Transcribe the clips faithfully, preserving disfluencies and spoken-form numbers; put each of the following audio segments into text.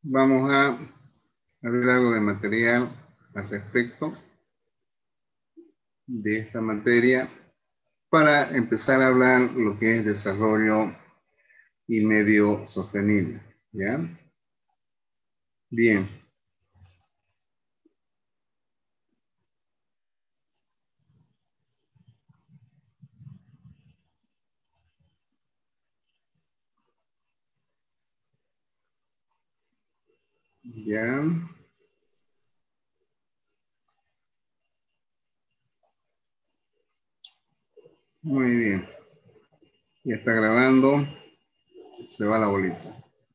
Vamos a ver algo de material al respecto de esta materia para empezar a hablar lo que es desarrollo y medio sostenible. ¿Ya? Bien. Ya. Muy bien. Ya está grabando. Se va la bolita.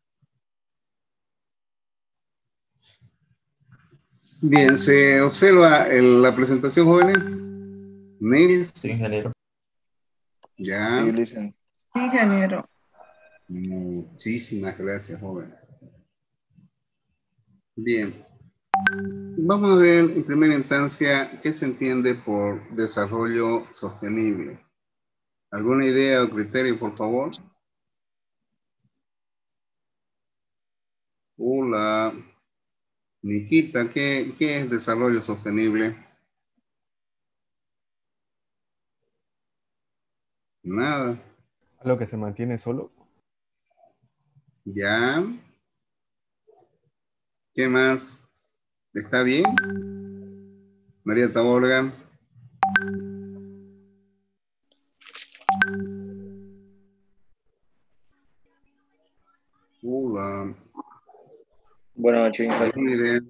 Bien, ¿se observa el- la presentación, jóvenes? Nils. Sí, ingeniero. Ya. Sí, listen. Sí, ingeniero. Muchísimas gracias, joven. Bien. Vamos a ver en primera instancia qué se entiende por desarrollo sostenible. ¿Alguna idea o criterio, por favor? Hola. Nikita, ¿qué, qué es desarrollo sostenible? Nada. Lo que se mantiene solo. Ya. ¿Qué más? ¿Está bien? María Taborga. Hola. Buenas noches, ingeniero. ¿Alguna idea?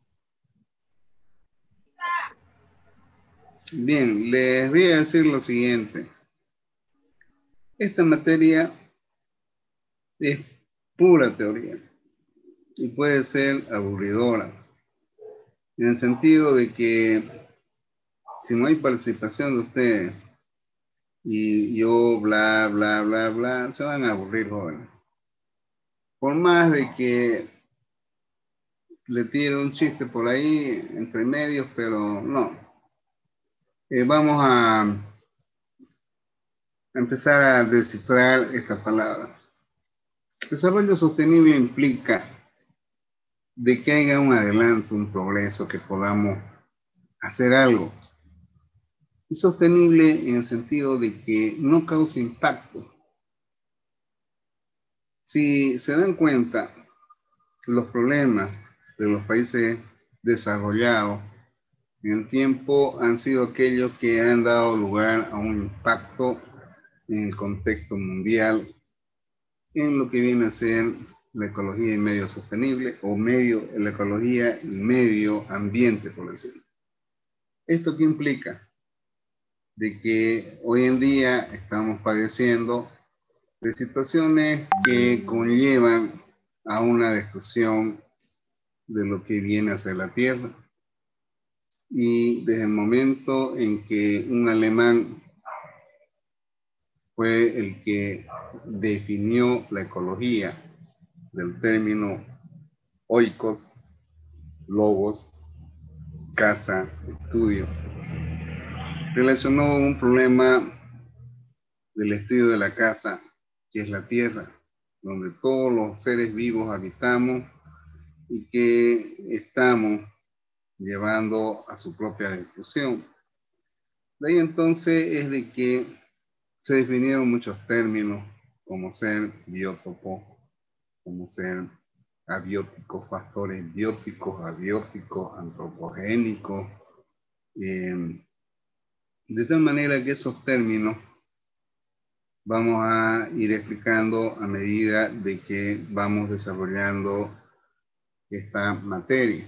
Bien, les voy a decir lo siguiente. Esta materia es pura teoría y puede ser aburridora, en el sentido de que si no hay participación de ustedes y yo bla, bla, bla, bla, se van a aburrir, jóvenes. Por más de que le tire un chiste por ahí entre medios, pero no. Eh, vamos a, a empezar a descifrar esta palabra. Desarrollo sostenible implica de que haya un adelanto, un progreso, que podamos hacer algo. Y sostenible en el sentido de que no cause impacto. Si se dan cuenta, los problemas de los países desarrollados en el tiempo han sido aquellos que han dado lugar a un impacto en el contexto mundial en lo que viene a ser la ecología y medio sostenible, o medio, la ecología y medio ambiente, por decirlo. ¿Esto qué implica? De que hoy en día estamos padeciendo de situaciones que conllevan a una destrucción de lo que viene a ser la Tierra. Y desde el momento en que un alemán fue el que definió la ecología del término oikos, logos, casa, estudio, relacionó un problema del estudio de la casa, que es la tierra, donde todos los seres vivos habitamos y que estamos llevando a su propia destrucción. De ahí entonces es de que se definieron muchos términos, como ser biótopo, como ser abióticos, factores bióticos, abióticos, antropogénicos, eh, de tal manera que esos términos vamos a ir explicando a medida de que vamos desarrollando esta materia.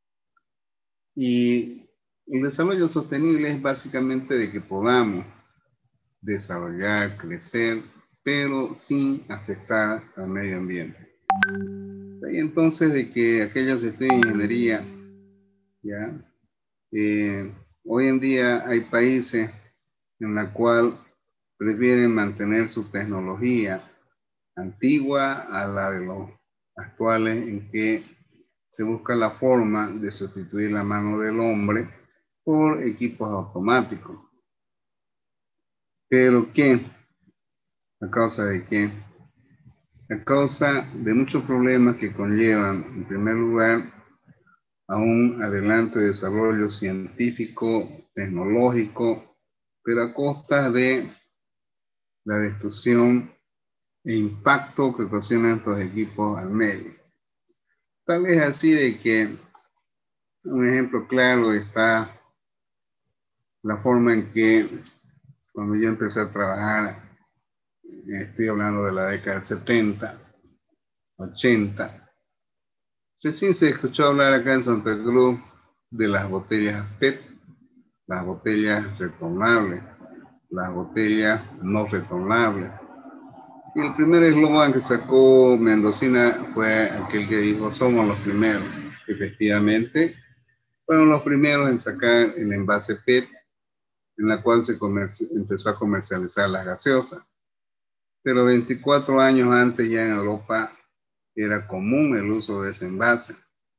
Y el desarrollo sostenible es básicamente de que podamos desarrollar, crecer, pero sin afectar al medio ambiente. Y entonces de que aquellos que estudian ingeniería, ¿ya? Eh, hoy en día hay países en la cual prefieren mantener su tecnología antigua a la de los actuales, en que se busca la forma de sustituir la mano del hombre por equipos automáticos. ¿Pero qué? ¿A causa de qué? a causa de muchos problemas que conllevan, en primer lugar, a un adelante desarrollo científico, tecnológico, pero a costa de la destrucción e impacto que ocasionan estos equipos al medio. Tal vez así de que un ejemplo claro está la forma en que cuando yo empecé a trabajar, estoy hablando de la década del setenta, ochenta, recién se escuchó hablar acá en Santa Cruz de las botellas P E T, las botellas retornables, las botellas no retornables. Y el primer eslogan que sacó Mendocina fue aquel que dijo, somos los primeros. Efectivamente, fueron los primeros en sacar el envase P E T, en la cual se empezó a comercializar las gaseosas. Pero veinticuatro años antes ya en Europa era común el uso de ese envase.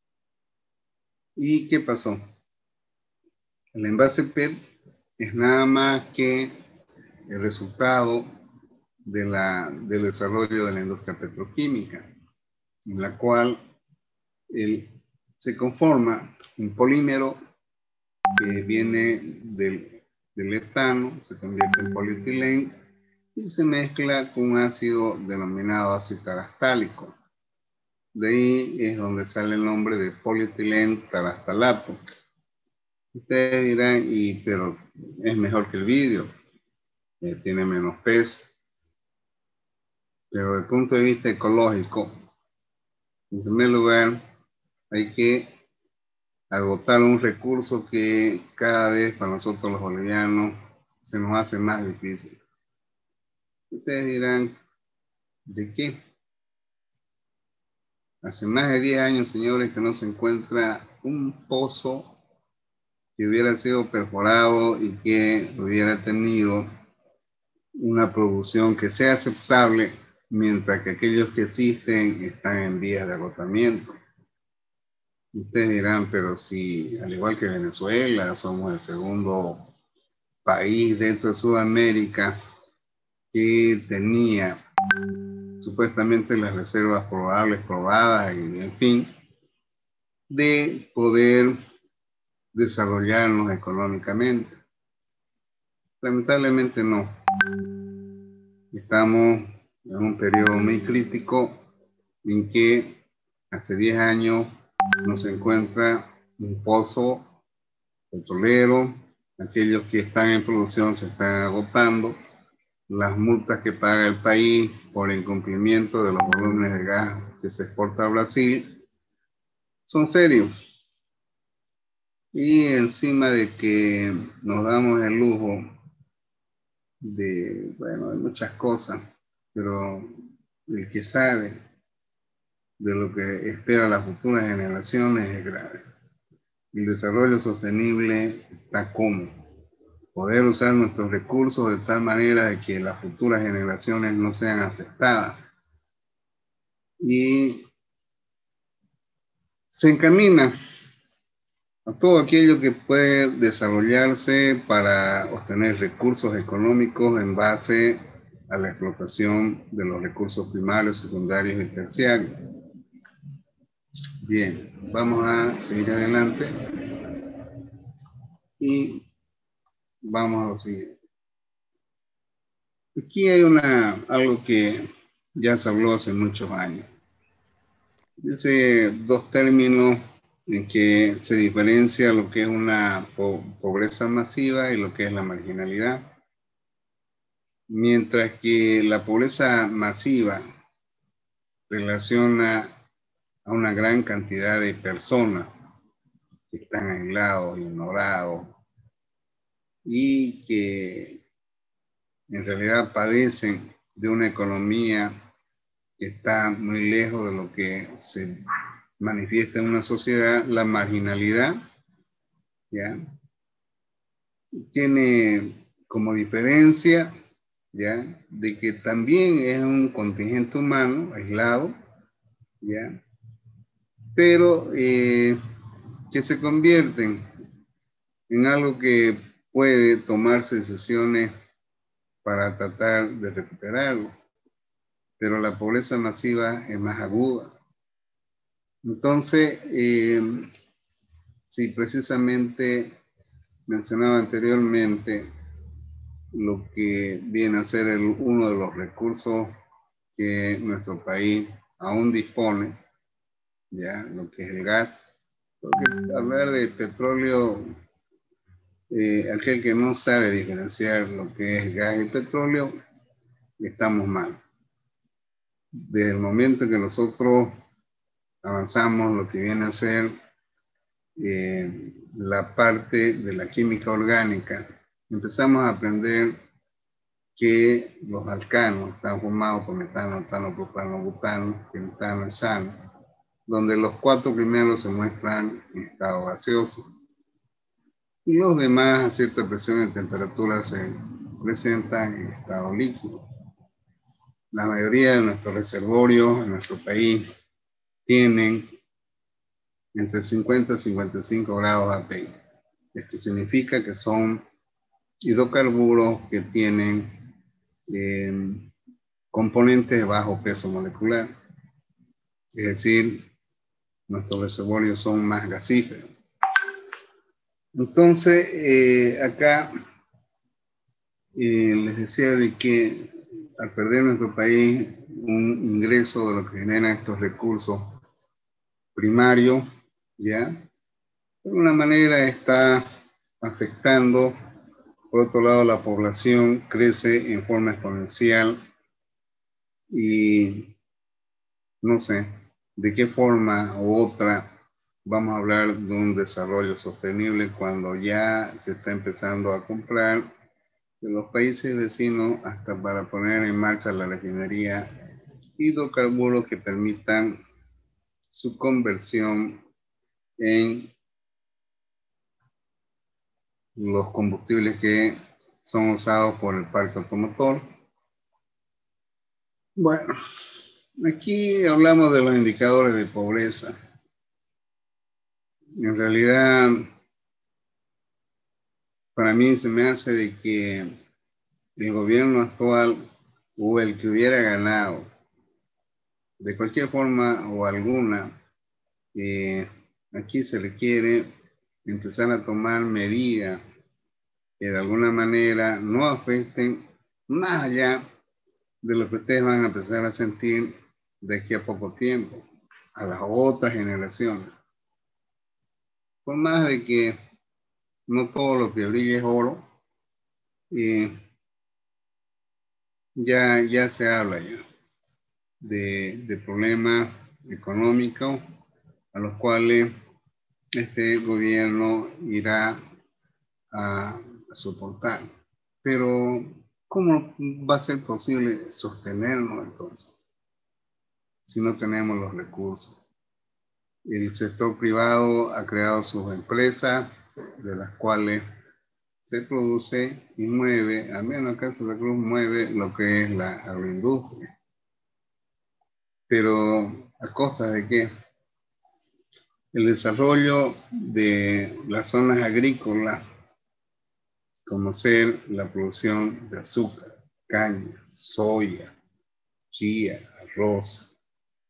¿Y qué pasó? El envase P E T es nada más que el resultado de la, del desarrollo de la industria petroquímica, en la cual el, se conforma un polímero que viene del, del etano, se convierte en polietileno y se mezcla con un ácido denominado ácido tarastálico. De ahí es donde sale el nombre de polietileno tarastalato. Ustedes dirán, y, pero es mejor que el vidrio, eh, tiene menos peso. Pero desde el punto de vista ecológico, en primer lugar, hay que agotar un recurso que cada vez para nosotros los bolivianos se nos hace más difícil. Ustedes dirán, ¿de qué? Hace más de diez años, señores, que no se encuentra un pozo que hubiera sido perforado y que hubiera tenido una producción que sea aceptable, mientras que aquellos que existen están en vías de agotamiento. Ustedes dirán, pero si, al igual que Venezuela, somos el segundo país dentro de Sudamérica que tenía supuestamente las reservas probables probadas y, en fin, de poder desarrollarnos económicamente. Lamentablemente no. Estamos en un periodo muy crítico en que hace diez años no se encuentra un pozo petrolero, aquellos que están en producción se están agotando, las multas que paga el país por incumplimiento de los volúmenes de gas que se exporta a Brasil son serios. Y encima de que nos damos el lujo de, bueno, de muchas cosas, pero el que sabe de lo que espera las futuras generaciones es grave. El desarrollo sostenible está como poder usar nuestros recursos de tal manera de que las futuras generaciones no sean afectadas. Y se encamina a todo aquello que puede desarrollarse para obtener recursos económicos en base a la explotación de los recursos primarios, secundarios y terciarios. Bien, vamos a seguir adelante y vamos a lo siguiente. Aquí hay una, algo que ya se habló hace muchos años. Dice dos términos en que se diferencia lo que es una po pobreza masiva y lo que es la marginalidad. Mientras que la pobreza masiva relaciona a una gran cantidad de personas que están aislados, ignorados y que en realidad padecen de una economía que está muy lejos de lo que se manifiesta en una sociedad. La marginalidad, ¿ya?, tiene como diferencia, ¿ya?, de que también es un contingente humano aislado, ¿ya?, pero eh, que se convierten en algo que puede tomarse decisiones para tratar de recuperarlo. pero la pobreza masiva es más aguda. Entonces, eh, si precisamente mencionaba anteriormente lo que viene a ser el, uno de los recursos que nuestro país aún dispone, ya lo que es el gas, porque hablar de petróleo, eh, aquel que no sabe diferenciar lo que es gas y petróleo, estamos mal. Desde el momento que nosotros avanzamos lo que viene a ser eh, la parte de la química orgánica, empezamos a aprender que los alcanos están formados por metano, etano, propano, butano, pentano, hexano, donde los cuatro primeros se muestran en estado gaseoso y los demás a cierta presión y temperatura se presentan en estado líquido. La mayoría de nuestros reservorios en nuestro país tienen entre cincuenta y cincuenta y cinco grados A P I. Esto significa que son hidrocarburos que tienen eh, componentes de bajo peso molecular. Es decir, nuestros reservorios son más gasíferos. Entonces, eh, acá eh, les decía de que al perder nuestro país un ingreso de lo que generan estos recursos primarios, ¿ya? De alguna manera está afectando. Por otro lado, la población crece en forma exponencial y no sé de qué forma u otra vamos a hablar de un desarrollo sostenible cuando ya se está empezando a comprar de los países vecinos hasta para poner en marcha la refinería hidrocarburos que permitan su conversión en los combustibles que son usados por el parque automotor. Bueno, aquí hablamos de los indicadores de pobreza. En realidad, para mí se me hace de que el gobierno actual o el que hubiera ganado, de cualquier forma o alguna, eh, aquí se requiere empezar a tomar medidas que de alguna manera no afecten más allá de lo que ustedes van a empezar a sentir de aquí a poco tiempo, a las otras generaciones. Por más de que no todo lo que brilla es oro, eh, ya, ya se habla ya de, de problemas económicos a los cuales este gobierno irá a, a soportar. Pero, ¿cómo va a ser posible sostenernos entonces si no tenemos los recursos? El sector privado ha creado sus empresas, de las cuales se produce y mueve, al menos acá en Santa Cruz mueve lo que es la agroindustria. Pero, ¿a costa de qué? El desarrollo de las zonas agrícolas, como ser la producción de azúcar, caña, soya, chía, arroz,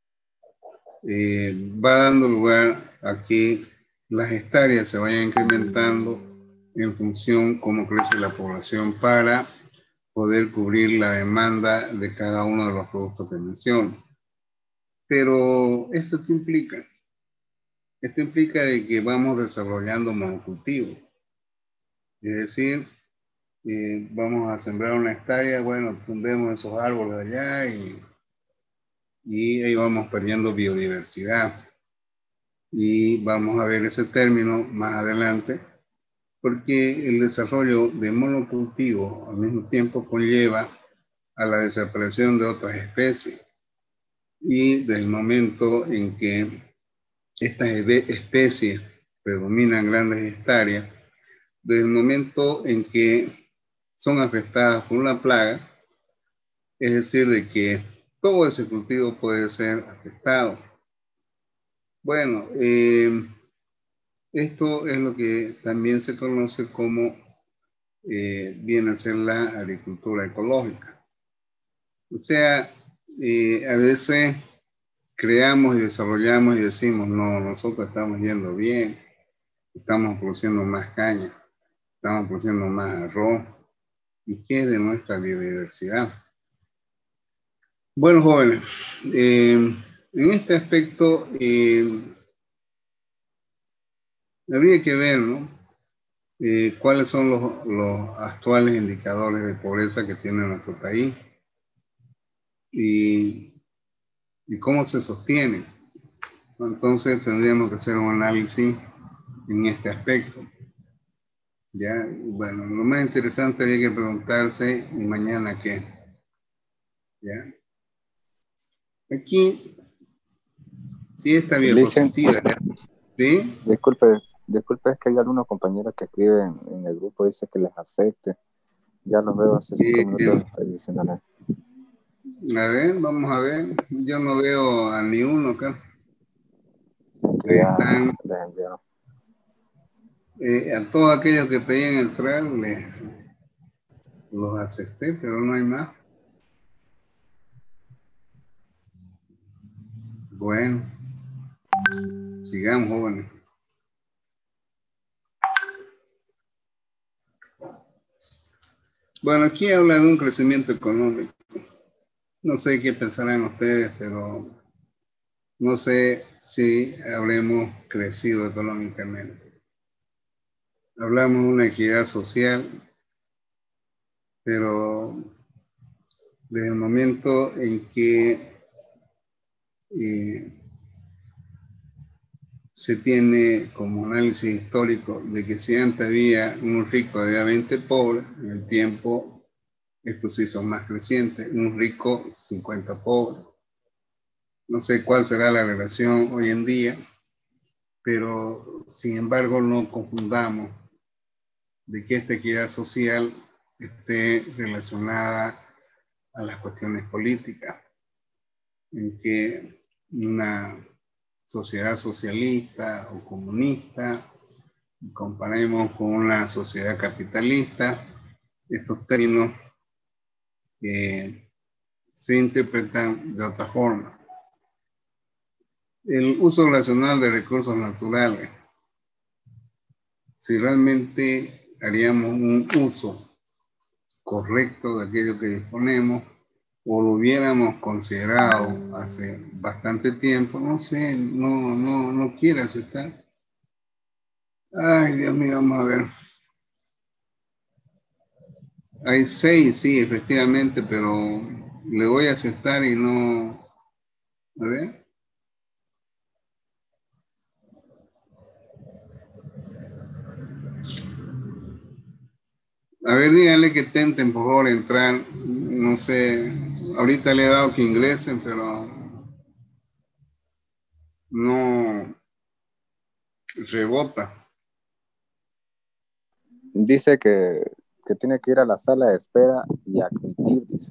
eh, va dando lugar a que las hectáreas se vayan incrementando en función cómo crece la población para poder cubrir la demanda de cada uno de los productos que menciono. Pero esto qué implica? Esto implica de que vamos desarrollando monocultivos. Es decir, eh, vamos a sembrar una hectárea, bueno, tumbemos esos árboles allá y, y ahí vamos perdiendo biodiversidad. Y vamos a ver ese término más adelante, porque el desarrollo de monocultivos al mismo tiempo conlleva a la desaparición de otras especies. Y del momento en que estas especies predominan grandes hectáreas, desde el momento en que son afectadas por una plaga, es decir, de que todo ese cultivo puede ser afectado. Bueno, eh, esto es lo que también se conoce como eh, viene a ser la agricultura ecológica. O sea, Y a veces creamos y desarrollamos y decimos, no, nosotros estamos yendo bien, estamos produciendo más caña, estamos produciendo más arroz. ¿Y qué de nuestra biodiversidad? Bueno, jóvenes, eh, en este aspecto eh, habría que ver, ¿no? Eh, cuáles son los, los actuales indicadores de pobreza que tiene nuestro país y, y cómo se sostienen. Entonces tendríamos que hacer un análisis en este aspecto. Ya, bueno, lo más interesante habría que preguntarse, ¿y mañana qué? ¿Ya? Aquí, sí está bien Dicen, positiva, ¿ya? ¿Sí? disculpe, disculpe, es que hay algunos compañeros que escriben en el grupo, dice que les acepte. Ya los veo hace cinco Eh, minutos ahí diciéndole. a ver, vamos a ver. Yo no veo a ni uno acá. Que Ahí ya están. les enviaron. Eh, a todos aquellos que pedían entrar, les, los acepté, pero no hay más. Bueno, sigamos, jóvenes. Bueno, aquí habla de un crecimiento económico. No sé qué pensarán ustedes, pero no sé si habremos crecido económicamente. Hablamos de una equidad social, pero desde el momento en que eh, se tiene como análisis histórico de que si antes había un rico, había veinte pobres, en el tiempo esto se hizo más creciente, un rico, cincuenta pobres. No sé cuál será la relación hoy en día, pero sin embargo no confundamos de que esta equidad social esté relacionada a las cuestiones políticas, en que una sociedad socialista o comunista, comparemos con una sociedad capitalista, estos términos eh, se interpretan de otra forma. El uso racional de recursos naturales. Si realmente haríamos un uso correcto de aquello que disponemos, o lo hubiéramos considerado hace bastante tiempo, no sé, no, no, no quiere aceptar. Ay, Dios mío, vamos a ver. Hay seis, sí, efectivamente, pero le voy a aceptar y no. A ver. A ver, díganle que tenten, por favor, entrar. No sé, ahorita le he dado que ingresen, pero no rebota. Dice que, que tiene que ir a la sala de espera y admitir, dice.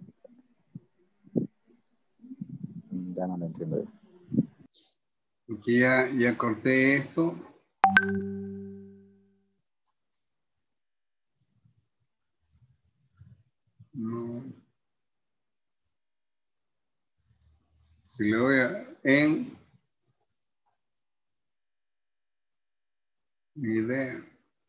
Ya no lo entiendo. Aquí ya, ya corté esto. No. Si le doy a en mi idea.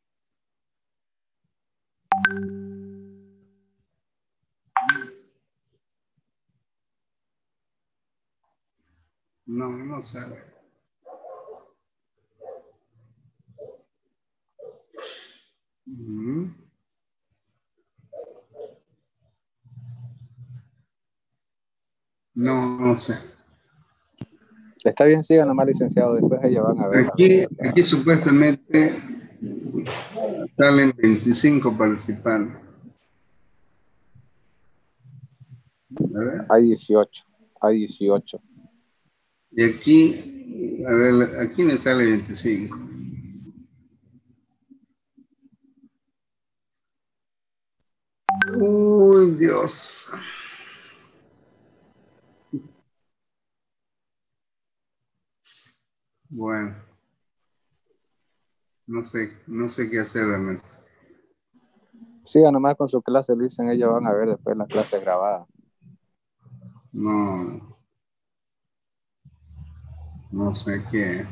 No, no sale. Uh-huh. No, no sé. Está bien, sigan nomás, licenciado. Después ellos van a ver. Aquí, La, la... aquí supuestamente salen veinticinco participantes. A ver. Hay dieciocho. Hay dieciocho. Y aquí, a ver, aquí me sale veinticinco. Uy, Dios. Bueno, no sé, no sé qué hacer realmente. Sigan nomás con su clase, Luis, en ellos van a ver después la clase grabada. no, no sé qué.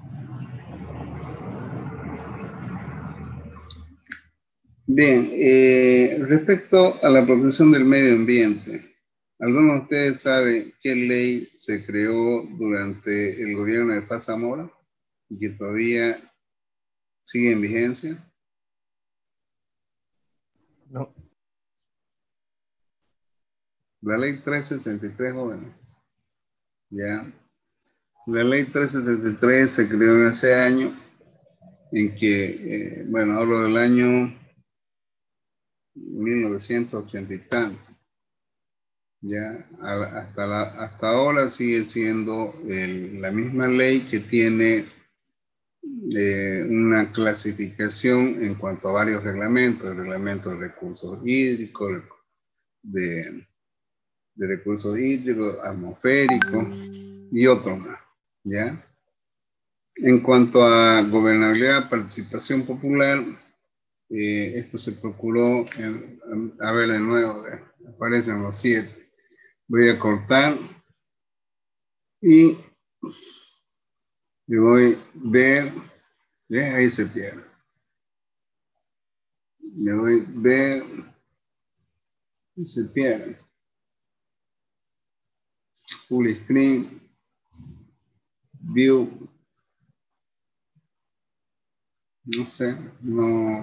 Bien, eh, respecto a la protección del medio ambiente, ¿alguno de ustedes sabe qué ley se creó durante el gobierno de Paz Zamora y que todavía sigue en vigencia? No. La ley trescientos setenta y tres, jóvenes. Ya. La ley trescientos setenta y tres se creó en ese año en que, eh, bueno, hablo del año mil novecientos ochenta y tanto. Ya, a- hasta, la, hasta ahora sigue siendo el- la misma ley que tiene eh, una clasificación en cuanto a varios reglamentos, el reglamento de recursos hídricos, de, de recursos hídricos, atmosféricos y otros más, ¿ya? En cuanto a gobernabilidad, participación popular, eh, esto se procuró, en, a ver de nuevo, eh, aparecen los siete. Voy a cortar y le voy a ver, ¿ves? Ahí se pierde. Le doy ver y se pierde. Full screen, view, no sé, no,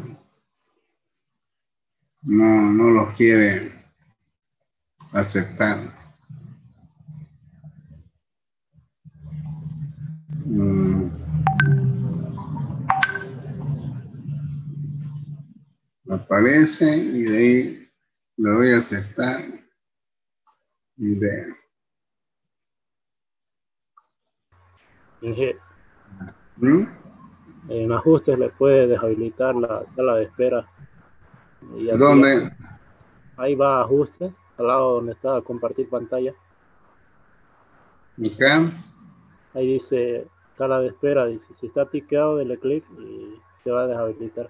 no, no los quiere aceptar. Mm, aparece y de ahí le doy a aceptar y de. Inge- ¿Mm? En ajustes le puede deshabilitar la sala de espera y así ya. ¿Dónde? Ahí va a ajustes, al lado donde está compartir pantalla. Acá. Ahí dice sala de espera, dice si está tiqueado, dele clic y se va a deshabilitar.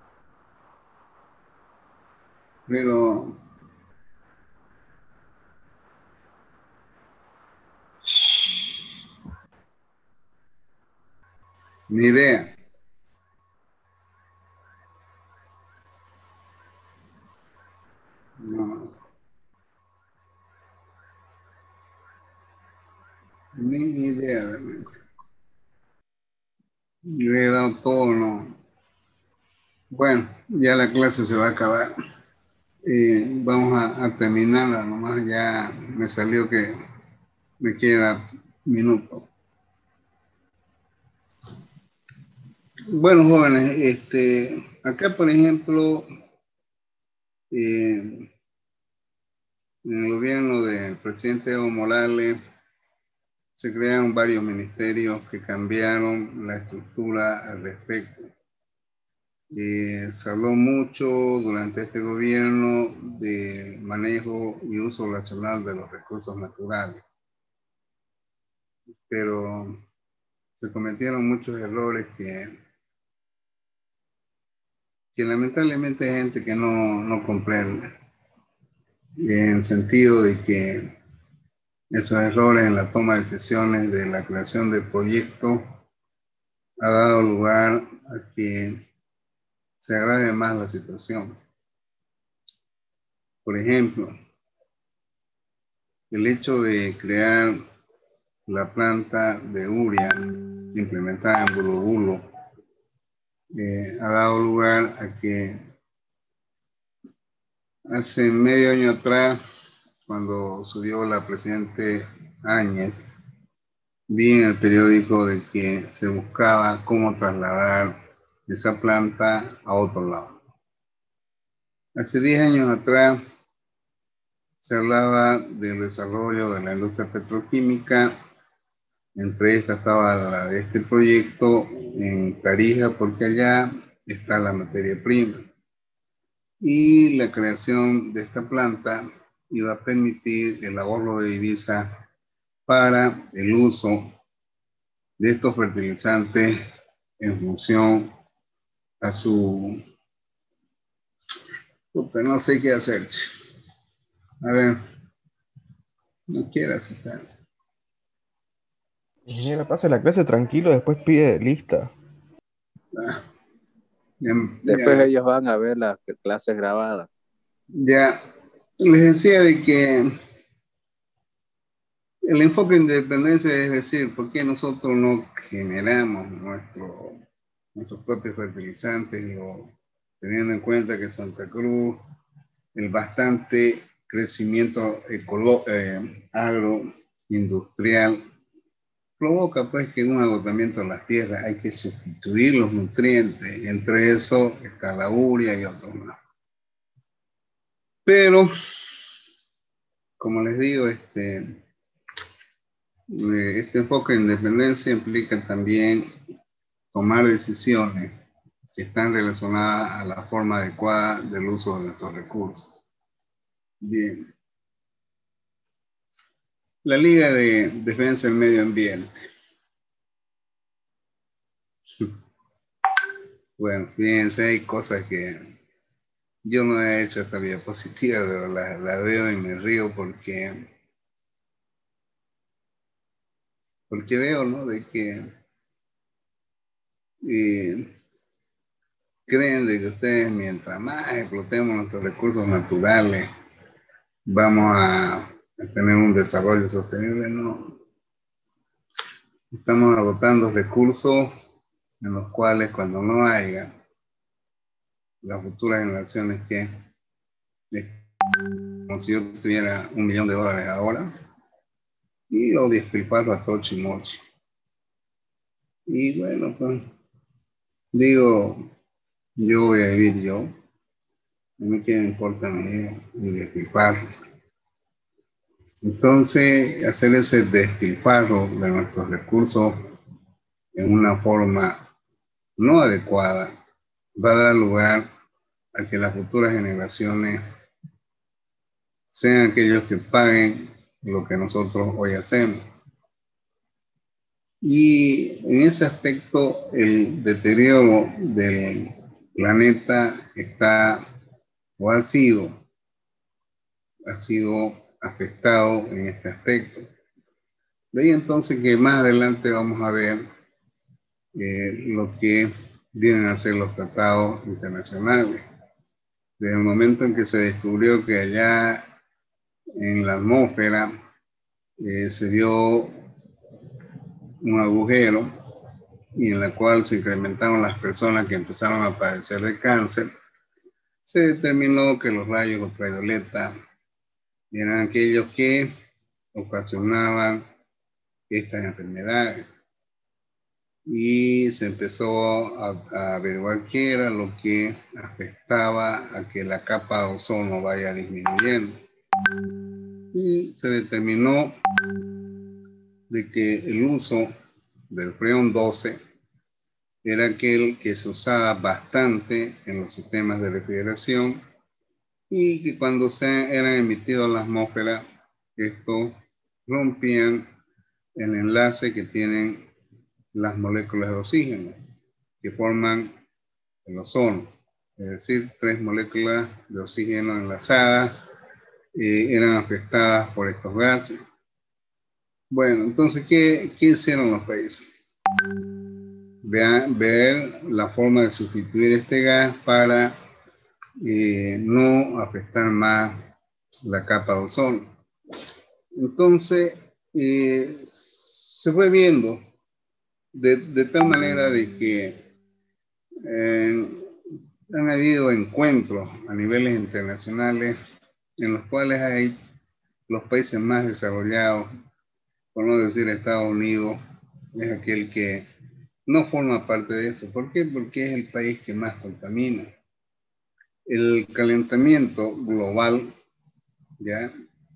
Pero ni idea. No. Ni, ni idea realmente. Le he dado todo, no. Bueno, ya la clase se va a acabar. Eh, vamos a, a terminarla, nomás ya me salió que me queda minuto. Bueno, jóvenes, este, acá por ejemplo, eh, en el gobierno del presidente Evo Morales se crearon varios ministerios que cambiaron la estructura al respecto. Eh, se habló mucho durante este gobierno del manejo y uso racional de los recursos naturales, pero se cometieron muchos errores que, que lamentablemente hay gente que no, no comprende, en el sentido de que esos errores en la toma de decisiones de la creación de proyectos ha dado lugar a que se agrave más la situación. Por ejemplo, el hecho de crear la planta de urea implementada en Bulubulo eh, ha dado lugar a que hace medio año atrás, cuando subió la presidente Áñez, vi en el periódico de que se buscaba cómo trasladar esa planta a otro lado. Hace diez años atrás se hablaba del desarrollo de la industria petroquímica. Entre estas estaba la de este proyecto en Tarija, porque allá está la materia prima. Y la creación de esta planta iba a permitir el ahorro de divisas para el uso de estos fertilizantes en función a su... Puta, no sé qué hacer. A ver, No quiere aceptar. Ingeniero, pasa la clase tranquilo, después pide lista. Ah, ya, Después ya, ellos van a ver las clases grabadas. ya les decía de que el enfoque de independencia es decir, ¿por qué nosotros no generamos nuestro, nuestros propios fertilizantes, o, teniendo en cuenta que Santa Cruz, el bastante crecimiento ecolo, eh, agroindustrial, provoca pues que un agotamiento de las tierras hay que sustituir los nutrientes, y entre eso está la urea y otros más. Pero, como les digo, este, este enfoque de independencia implica también tomar decisiones que están relacionadas a la forma adecuada del uso de nuestros recursos. Bien. La Liga de Defensa del Medio Ambiente. Bueno, fíjense, hay cosas que yo no he hecho esta diapositiva, pero la, la veo y me río porque, porque veo, ¿no? De que eh, creen de que ustedes, mientras más explotemos nuestros recursos naturales, vamos a, a tener un desarrollo sostenible. No, estamos agotando recursos en los cuales, cuando no haya las futuras generaciones, que es como si yo tuviera un millón de dólares ahora y lo despilfarro a tochi mochi. Y bueno, pues digo, yo voy a vivir yo, a mí qué me importa mi, mi despilfarro. Entonces, hacer ese despilfarro de nuestros recursos en una forma no adecuada va a dar lugar a que las futuras generaciones sean aquellos que paguen lo que nosotros hoy hacemos. Y en ese aspecto, el deterioro del planeta está o ha sido, ha sido afectado en este aspecto. De ahí entonces que más adelante vamos a ver eh, lo que vienen a ser los tratados internacionales. Desde el momento en que se descubrió que allá en la atmósfera eh, se dio un agujero y en la cual se incrementaron las personas que empezaron a padecer de cáncer, se determinó que los rayos ultravioleta eran aquellos que ocasionaban estas enfermedades. Y se empezó a, a averiguar qué era lo que afectaba a que la capa de ozono vaya disminuyendo. Y se determinó de que el uso del freón doce era aquel que se usaba bastante en los sistemas de refrigeración y que cuando se eran emitidos a la atmósfera, estos rompían el enlace que tienen las moléculas de oxígeno, que forman el ozono. Es decir, tres moléculas de oxígeno enlazadas eh, eran afectadas por estos gases. Bueno, entonces, ¿qué, qué hicieron los países? Vean, ver la forma de sustituir este gas para eh, no afectar más la capa de ozono. Entonces, eh, se fue viendo de, de tal manera de que eh, han habido encuentros a niveles internacionales en los cuales hay los países más desarrollados, por no decir Estados Unidos, es aquel que no forma parte de esto. ¿Por qué? Porque es el país que más contamina. El calentamiento global ya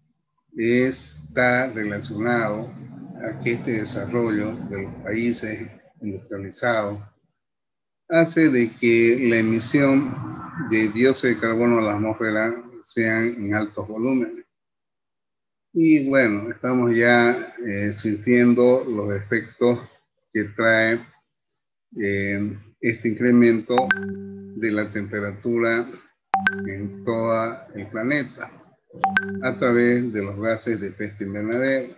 está relacionado a que este desarrollo de los países industrializados hace de que la emisión de dióxido de carbono a la atmósfera sean en altos volúmenes. Y bueno, estamos ya eh, sintiendo los efectos que trae eh, este incremento de la temperatura en todo el planeta. a través de los gases de efecto invernadero.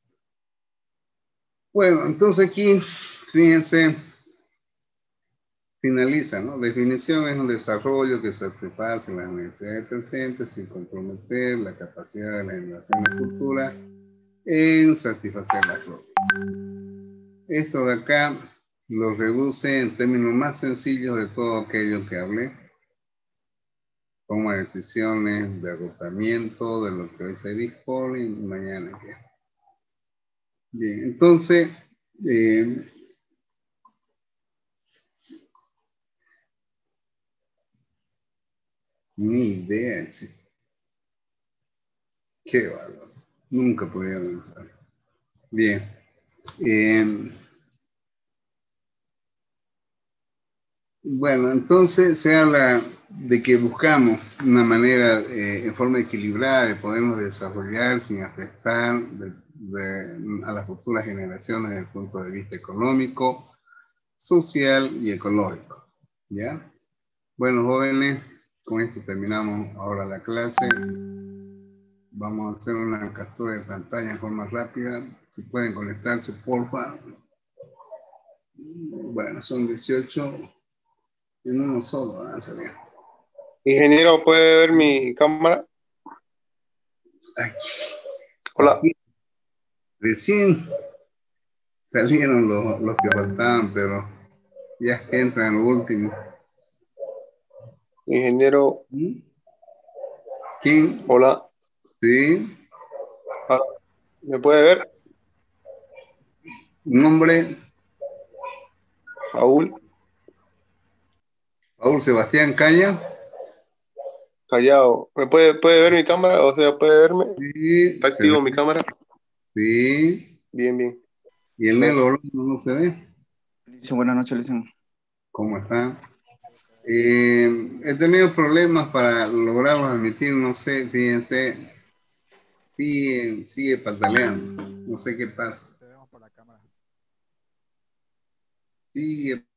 Bueno, entonces aquí, fíjense, finaliza, ¿no? Definición es un desarrollo que satisface las necesidades presentes sin comprometer la capacidad de la generación futura en satisfacer las propias. Esto de acá lo reduce en términos más sencillos de todo aquello que hablé. Toma decisiones de agotamiento de lo que hoy se dispone y mañana qué. Bien, entonces, eh, ni idea, chico. Qué valor. Nunca podía pensar. Bien. Eh, bueno, entonces se habla de que buscamos una manera eh, en forma equilibrada de podernos desarrollar sin afectar de, de, a las futuras generaciones desde el punto de vista económico, social y ecológico. ¿Ya? Bueno, jóvenes, con esto terminamos ahora la clase. Vamos a hacer una captura de pantalla en forma rápida. Si pueden conectarse, porfa. Bueno, son dieciocho en uno solo, van a salir. Ingeniero, ¿puede ver mi cámara? Aquí. Hola. Aquí. Recién salieron los, los que faltaban, pero ya es que entran lo último. Ingeniero. ¿Quién? Hola. Sí. Ah, ¿me puede ver? Nombre. Paul. Paul Sebastián Caña. Callao. ¿Me puede, puede ver mi cámara? O sea, ¿puede verme? Sí. ¿Está activo mi cámara? Sí. Bien, bien. ¿Y el negro no se ve? Sí, buenas noches, Licen. ¿Cómo está? Eh, he tenido problemas para lograrlos admitir, no sé, fíjense, sigue, sigue pataleando, no sé qué pasa. Sigue